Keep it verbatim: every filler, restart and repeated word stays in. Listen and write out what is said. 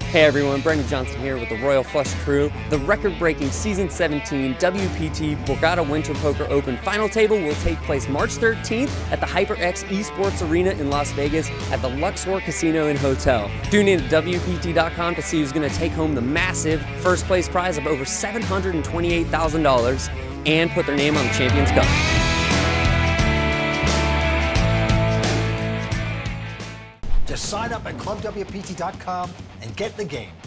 Hey everyone, Brendan Johnson here with the Royal Flush crew. The record-breaking Season seventeen W P T Borgata Winter Poker Open Final Table will take place March thirteenth at the HyperX Esports Arena in Las Vegas at the Luxor Casino and Hotel. Tune in to W P T dot com to see who's going to take home the massive first place prize of over seven hundred twenty-eight thousand dollars and put their name on the Champions Cup. Just sign up at Club W P T dot com and get the game.